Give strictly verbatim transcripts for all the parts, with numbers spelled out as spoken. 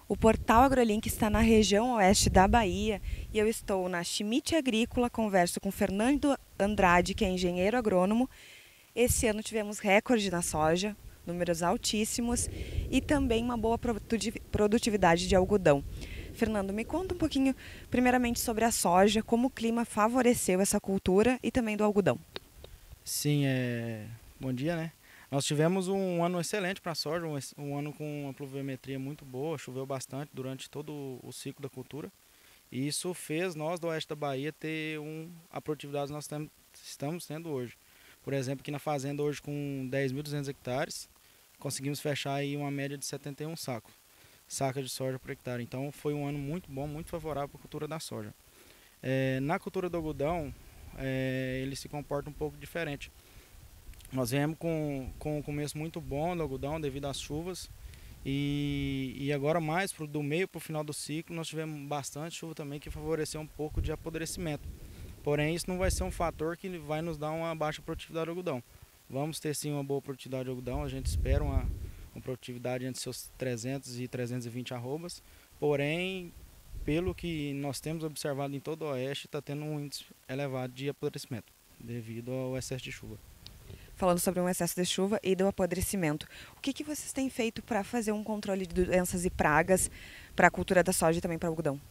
O Portal AgroLink está na região oeste da Bahia e eu estou na Schmidt Agrícola, converso com Fernando Andrade, que é engenheiro agrônomo. Esse ano tivemos recorde na soja, números altíssimos e também uma boa produtividade de algodão. Fernando, me conta um pouquinho, primeiramente, sobre a soja, como o clima favoreceu essa cultura e também do algodão. Sim, é... bom dia, né? Nós tivemos um ano excelente para a soja, um, um ano com uma pluviometria muito boa, choveu bastante durante todo o ciclo da cultura. E isso fez nós do oeste da Bahia ter um, a produtividade que nós tem, estamos tendo hoje. Por exemplo, aqui na fazenda hoje com dez mil e duzentos hectares, conseguimos fechar aí uma média de setenta e um sacos, saca de soja por hectare. Então foi um ano muito bom, muito favorável para a cultura da soja. É, na cultura do algodão, é, ele se comporta um pouco diferente. Nós viemos com, com um começo muito bom do algodão devido às chuvas e, e agora mais pro, do meio para o final do ciclo nós tivemos bastante chuva também que favoreceu um pouco de apodrecimento. Porém isso não vai ser um fator que vai nos dar uma baixa produtividade do algodão. Vamos ter sim uma boa produtividade do algodão, a gente espera uma, uma produtividade entre seus trezentos e trezentos e vinte arrobas, porém pelo que nós temos observado em todo o oeste está tendo um índice elevado de apodrecimento devido ao excesso de chuva. Falando sobre um excesso de chuva e do apodrecimento, o que, que vocês têm feito para fazer um controle de doenças e pragas para a cultura da soja e também para o algodão?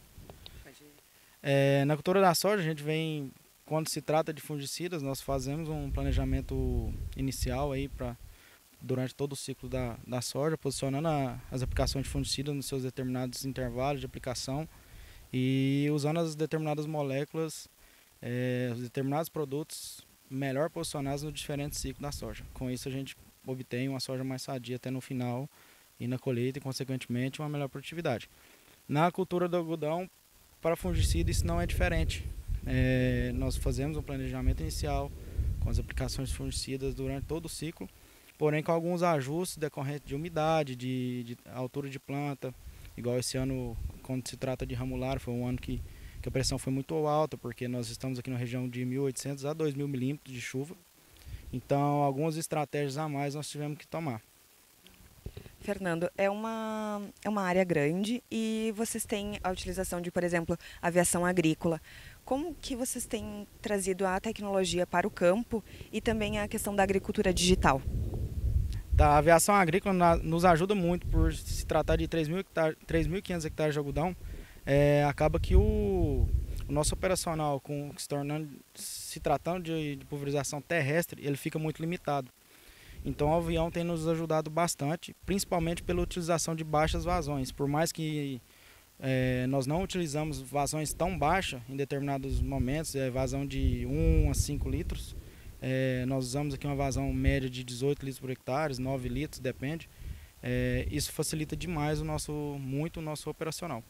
É, na cultura da soja, a gente vem, quando se trata de fungicidas, nós fazemos um planejamento inicial aí para durante todo o ciclo da, da soja, posicionando a, as aplicações de fungicidas nos seus determinados intervalos de aplicação e usando as determinadas moléculas, é, os determinados produtos melhor posicionados no diferente ciclo da soja. Com isso a gente obtém uma soja mais sadia até no final e na colheita e consequentemente uma melhor produtividade. Na cultura do algodão, para fungicida isso não é diferente. É, nós fazemos um planejamento inicial com as aplicações de fungicidas durante todo o ciclo, porém com alguns ajustes decorrentes de umidade, de, de altura de planta, igual esse ano quando se trata de ramular, foi um ano que que a pressão foi muito alta, porque nós estamos aqui na região de mil e oitocentos a dois mil milímetros de chuva. Então, algumas estratégias a mais nós tivemos que tomar. Fernando, é uma, é uma área grande e vocês têm a utilização de, por exemplo, aviação agrícola. Como que vocês têm trazido a tecnologia para o campo e também a questão da agricultura digital? Tá, a aviação agrícola na, nos ajuda muito por se tratar de três mil e quinhentos hectares de algodão. É, acaba que o, o nosso operacional, com, se, tornando, se tratando de, de pulverização terrestre, ele fica muito limitado. Então o avião tem nos ajudado bastante, principalmente pela utilização de baixas vazões. Por mais que é, nós não utilizamos vazões tão baixas em determinados momentos, é, vazão de um a cinco litros, é, nós usamos aqui uma vazão média de dezoito litros por hectare, nove litros, depende. É, isso facilita demais o nosso, muito o nosso operacional.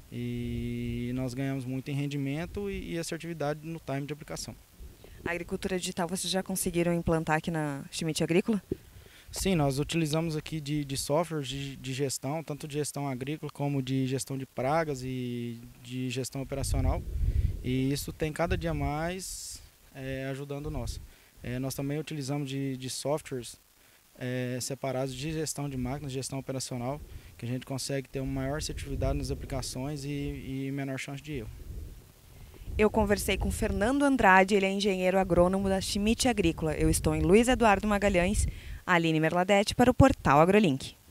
E nós ganhamos muito em rendimento e, e assertividade no time de aplicação. A agricultura digital vocês já conseguiram implantar aqui na Schmidt Agrícola? Sim, nós utilizamos aqui de, de softwares de, de gestão, tanto de gestão agrícola como de gestão de pragas e de gestão operacional. E isso tem cada dia mais é, ajudando nós. É, nós também utilizamos de, de softwares é, separados de gestão de máquinas, gestão operacional, que a gente consegue ter uma maior assertividade nas aplicações e, e menor chance de erro. Eu conversei com Fernando Andrade, ele é engenheiro agrônomo da Schmidt Agrícola. Eu estou em Luiz Eduardo Magalhães, Aline Merladete para o Portal AgroLink.